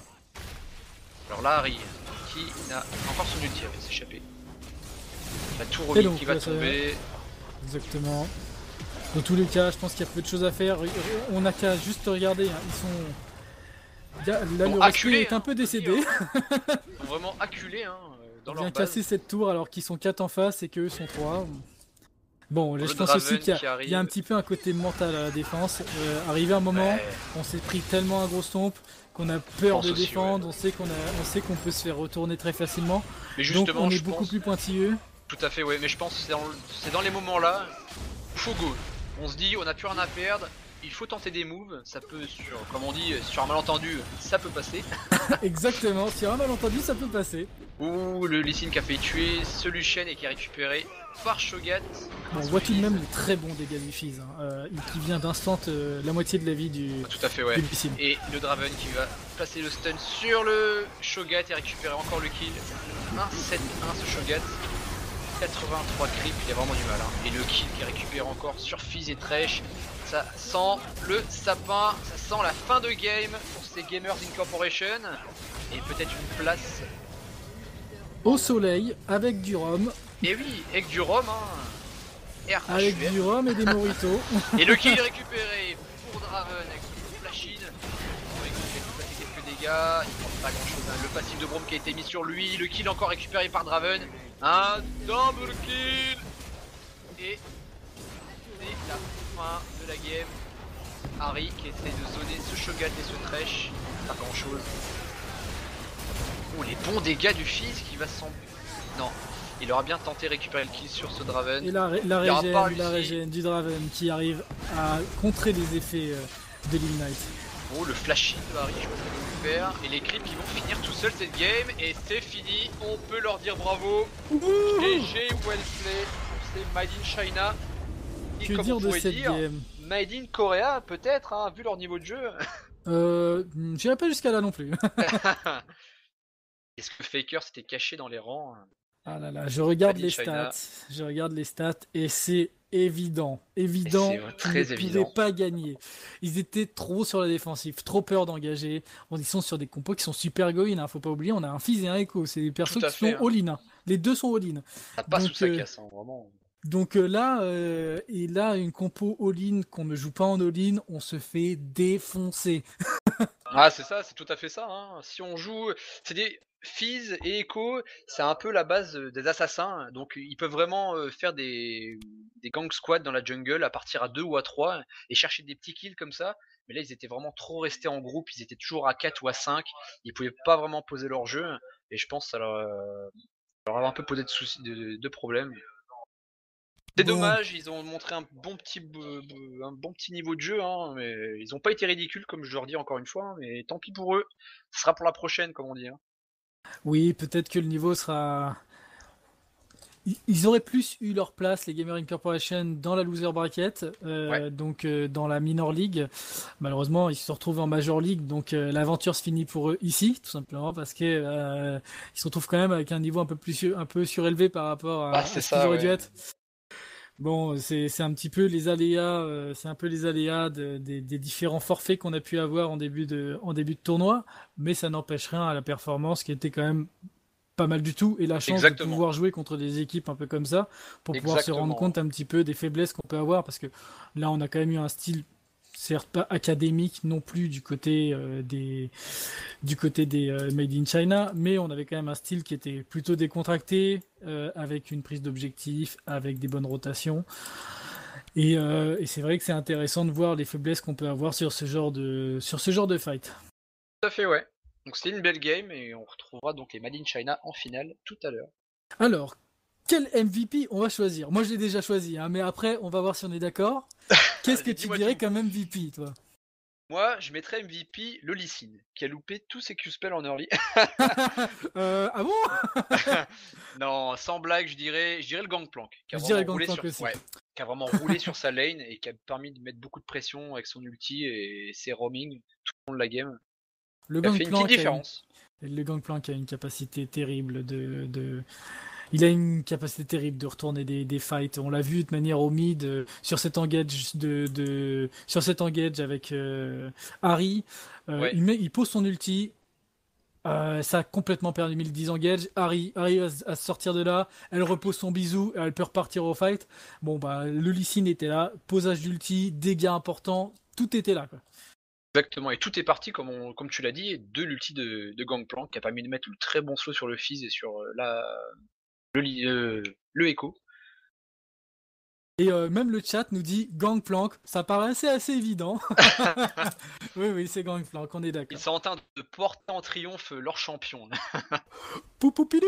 [SPEAKER 2] Alors là, Harry qui a encore son ulti, va s'échapper. La tour au mid qui va tomber.
[SPEAKER 1] Exactement. Dans tous les cas, je pense qu'il y a peu de choses à faire. On n'a qu'à juste regarder. Hein. Ils sont. Là, le respect est un peu décédé.
[SPEAKER 2] Ils sont vraiment acculés hein, dans leur base.
[SPEAKER 1] Bien casser cette tour alors qu'ils sont 4 en face et qu'eux sont 3. Bon, là, je pense aussi qu'il y a un petit peu un côté mental à la défense. Arrivé un moment, on s'est pris tellement un gros stomp qu'on a peur de défendre. Ouais. On sait qu'on peut se faire retourner très facilement.
[SPEAKER 2] Mais justement,
[SPEAKER 1] donc on est beaucoup plus pointilleux.
[SPEAKER 2] Tout à fait, ouais. Mais je pense que c'est dans les moments là, faut go. On se dit, on a plus rien à perdre. Il faut tenter des moves, ça peut, comme on dit, sur un malentendu, ça peut passer.
[SPEAKER 1] Exactement, sur un malentendu, ça peut passer.
[SPEAKER 2] Ouh, le Lee Sin qui a fait tuer ce Lucian et qui est récupéré par Shogat.
[SPEAKER 1] Bon, on voit tout de même le très bon dégât du Fizz, hein, qui vient d'instant la moitié de la vie du
[SPEAKER 2] tout à fait, ouais. Lee Sin. Et le Draven qui va placer le stun sur le Shogat et récupérer encore le kill. 1-7-1 ce Shogat. 83 creep, il a vraiment du mal. Hein. Et le kill qui récupère encore sur Fizz et Thresh. Ça sent le sapin, ça sent la fin de game pour ces Gamers Incorporation. Et peut-être une place
[SPEAKER 1] au soleil avec du rhum.
[SPEAKER 2] Et oui, avec du rhum, hein.
[SPEAKER 1] Avec du rhum et des moritos.
[SPEAKER 2] Et le kill est récupéré pour Draven avec son flashine. Il a passé quelques dégâts, il prend pas grand chose. Hein. Le passif de Braum qui a été mis sur lui, le kill encore récupéré par Draven. Un double kill. Et c'est la fin de la game. Harry qui essaie de zoner ce Shogat et ce Thresh. Pas grand chose. Oh, les bons dégâts du Fizz qui va s'en... Non. Il aura bien tenté de récupérer le kill sur ce Draven.
[SPEAKER 1] Et la régène du Draven qui arrive à contrer les effets de l'Ignite.
[SPEAKER 2] Oh, le flashy de Harry, je vois ce qu'ils vont faire. Et les creeps qui vont finir tout seuls cette game. Et c'est fini, on peut leur dire bravo. GG, well play. C'est Made in China. Et
[SPEAKER 1] que
[SPEAKER 2] comme
[SPEAKER 1] dire
[SPEAKER 2] on
[SPEAKER 1] de
[SPEAKER 2] pourrait
[SPEAKER 1] cette
[SPEAKER 2] dire,
[SPEAKER 1] game?
[SPEAKER 2] Made in Korea, peut-être, hein, vu leur niveau de jeu.
[SPEAKER 1] J'irai pas jusqu'à là non plus.
[SPEAKER 2] Est-ce que Faker s'était caché dans les rangs?
[SPEAKER 1] Ah là là, je regarde
[SPEAKER 2] Made in
[SPEAKER 1] les
[SPEAKER 2] China.
[SPEAKER 1] stats. Je regarde les stats et c'est évident.
[SPEAKER 2] Et
[SPEAKER 1] Évident
[SPEAKER 2] c'est
[SPEAKER 1] qu'ils
[SPEAKER 2] très
[SPEAKER 1] ne
[SPEAKER 2] évident.
[SPEAKER 1] pouvaient pas gagner. Ils étaient trop sur la défensive, trop peur d'engager. Ils sont sur des compos qui sont super going, hein, faut pas oublier. On a un Fizz et un Echo. C'est des persos
[SPEAKER 2] Tout à
[SPEAKER 1] qui
[SPEAKER 2] fait,
[SPEAKER 1] sont all-in. Hein. Les deux sont all-in.
[SPEAKER 2] Ça passe
[SPEAKER 1] Donc,
[SPEAKER 2] sous sa casse, hein, vraiment.
[SPEAKER 1] Donc là, et là, une compo all-in qu'on ne joue pas en all-in, on se fait défoncer.
[SPEAKER 2] Ah, c'est ça, c'est tout à fait ça. Hein. Si on joue, c'est des Fizz et Echo, c'est un peu la base des assassins. Donc ils peuvent vraiment faire des gang squads dans la jungle à partir à 2 ou à 3 et chercher des petits kills comme ça. Mais là, ils étaient vraiment trop restés en groupe. Ils étaient toujours à 4 ou à 5. Ils pouvaient pas vraiment poser leur jeu. Et je pense que ça leur a un peu posé de soucis, de problèmes. C'est
[SPEAKER 1] Bon,
[SPEAKER 2] dommage, ils ont montré un bon petit niveau de jeu, hein, mais ils n'ont pas été ridicules comme je leur dis encore une fois, hein, mais tant pis pour eux, ce sera pour la prochaine comme on dit. Hein.
[SPEAKER 1] oui, peut-être que le niveau sera. Ils auraient plus eu leur place, les Gamer Incorporation, dans la loser bracket,
[SPEAKER 2] Ouais.
[SPEAKER 1] donc dans la minor league. Malheureusement, ils se retrouvent en major league, donc l'aventure se finit pour eux ici, tout simplement parce que ils se retrouvent quand même avec un niveau un peu surélevé par rapport
[SPEAKER 2] Ah
[SPEAKER 1] à
[SPEAKER 2] c'est
[SPEAKER 1] ce qu'ils
[SPEAKER 2] ça,
[SPEAKER 1] auraient dû
[SPEAKER 2] ouais.
[SPEAKER 1] être. Bon, c'est un petit peu les aléas, c'est un peu les aléas des différents forfaits qu'on a pu avoir en début de tournoi, mais ça n'empêche rien à la performance qui était quand même pas mal du tout et la chance de
[SPEAKER 2] Exactement.
[SPEAKER 1] pouvoir jouer contre des équipes un peu comme ça pour pouvoir se rendre
[SPEAKER 2] Exactement.
[SPEAKER 1] compte un petit peu des faiblesses qu'on peut avoir parce que là on a quand même eu un style certes pas académique non plus du côté des Made in China, mais on avait quand même un style qui était plutôt décontracté, avec une prise d'objectif, avec des bonnes rotations. Et c'est vrai que c'est intéressant de voir les faiblesses qu'on peut avoir sur ce genre de fight.
[SPEAKER 2] Tout à fait, ouais. Donc c'était une belle game et on retrouvera donc les Made in China en finale tout à l'heure.
[SPEAKER 1] Alors, quel MVP on va choisir? Moi je l'ai déjà choisi, hein, mais après on va voir si on est d'accord. Qu'est-ce que
[SPEAKER 2] Allez,
[SPEAKER 1] tu
[SPEAKER 2] dis-moi
[SPEAKER 1] dirais
[SPEAKER 2] tout.
[SPEAKER 1] comme MVP, toi?
[SPEAKER 2] Moi, je mettrais MVP le Lee Sin, qui a loupé tous ses Q-spells en early.
[SPEAKER 1] Ah bon?
[SPEAKER 2] Non, sans blague, je dirais le Gangplank, qui a
[SPEAKER 1] Je dirais
[SPEAKER 2] vraiment roulé
[SPEAKER 1] Gangplank
[SPEAKER 2] sur,
[SPEAKER 1] aussi.
[SPEAKER 2] ouais, qui a vraiment roulé sur sa lane et qui a permis de mettre beaucoup de pression avec son ulti et ses roaming tout le long de la game.
[SPEAKER 1] Le
[SPEAKER 2] Il a fait une petite
[SPEAKER 1] Gangplank
[SPEAKER 2] différence.
[SPEAKER 1] le Gangplank a une capacité terrible il a une capacité terrible de retourner des fights. On l'a vu de manière au mid sur cet engage sur cet engage avec Harry.
[SPEAKER 2] Ouais,
[SPEAKER 1] Il pose son ulti. Ça a complètement perdu le 10 engage. Harry arrive à se sortir de là. Elle repose son bisou. Elle peut repartir au fight. Bon, bah, le Lee Sin était là. Posage d'ulti, dégâts importants. Tout était là, quoi.
[SPEAKER 2] exactement. Et tout est parti, comme tu l'as dit, de l'ulti de Gangplank, qui a permis de mettre le très bon slow sur le Fizz et sur le Echo.
[SPEAKER 1] Et même le chat nous dit Gangplank. Ça paraissait assez évident. Oui, oui, c'est Gangplank. On est
[SPEAKER 2] Ils
[SPEAKER 1] d'accord.
[SPEAKER 2] sont en train de porter en triomphe leur champion.
[SPEAKER 1] Poupoupidou.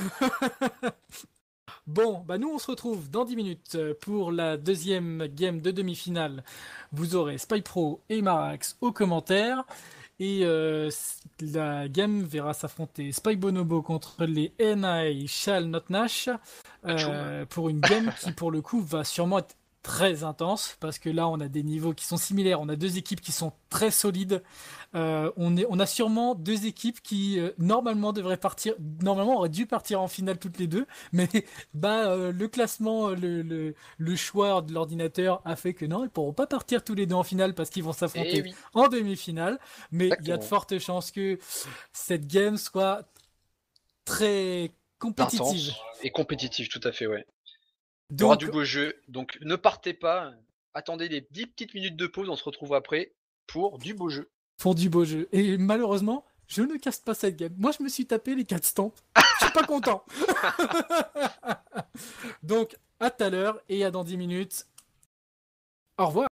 [SPEAKER 1] Bon, bah nous on se retrouve dans 10 minutes pour la deuxième game de demi-finale. Vous aurez Spy Pro et Marax aux commentaires. Et la game verra s'affronter Spy Bonobo contre les NI Shall Not Nash pour une game qui pour le coup va sûrement être très intense parce que là on a des niveaux qui sont similaires, on a deux équipes qui sont très solides. On a sûrement deux équipes qui normalement auraient dû partir en finale toutes les deux, mais le classement, le choix de l'ordinateur a fait que non, ils pourront pas partir tous les deux en finale parce qu'ils vont
[SPEAKER 2] Et
[SPEAKER 1] s'affronter
[SPEAKER 2] oui,
[SPEAKER 1] en demi-finale. Mais il y a de
[SPEAKER 2] exactement.
[SPEAKER 1] fortes chances que cette game soit très compétitive.
[SPEAKER 2] Intense et compétitif, tout à fait, ouais. Il y aura
[SPEAKER 1] Donc,
[SPEAKER 2] du beau jeu, donc ne partez pas, attendez les 10 petites minutes de pause, on se retrouve après pour du beau jeu.
[SPEAKER 1] pour du beau jeu. Et malheureusement, je ne casse pas cette game. Moi, je me suis tapé les 4 stamps. Je suis pas content. Donc, à tout à l'heure et à dans 10 minutes. Au revoir.